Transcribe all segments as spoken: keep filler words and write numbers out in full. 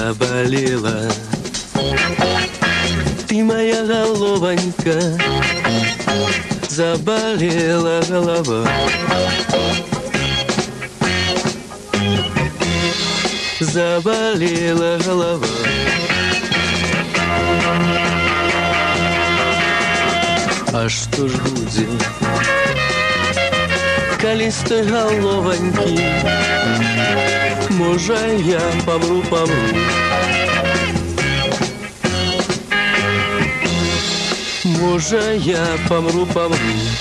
Заболела ты, моя головонька, заболела голова. Заболела голова. А что ж будет, коли с той головоньки, може я помру, помру. Може я помру, помру.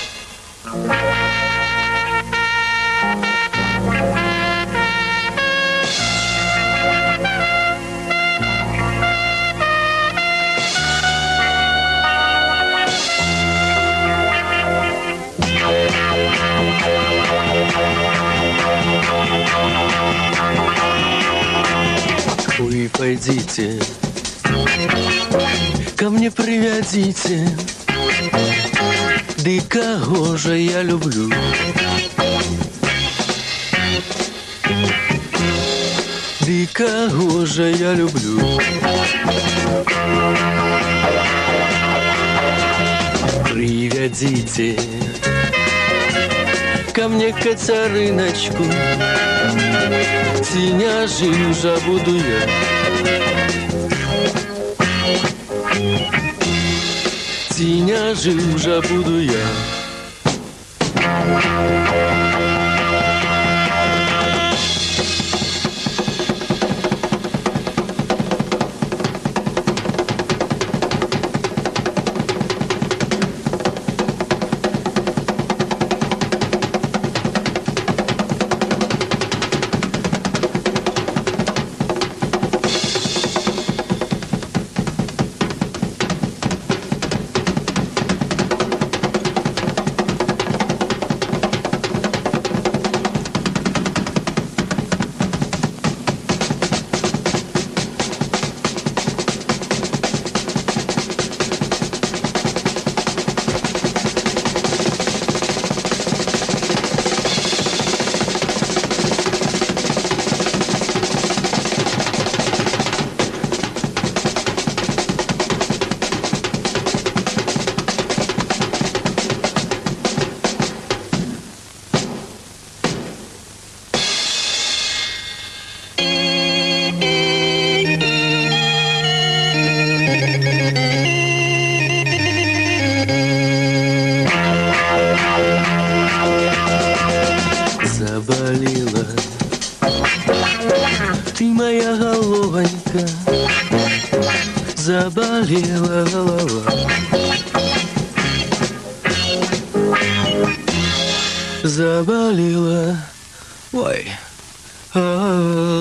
Ой, пойдите, ко мне приведите, да кого же я люблю? Да кого же я люблю? Приведите ко мне Катериночку, тіня жижа буду я. Тіня жижа буду я. Заболела ты, моя головонька, заболела голова. Заболела, ой, а-а-а.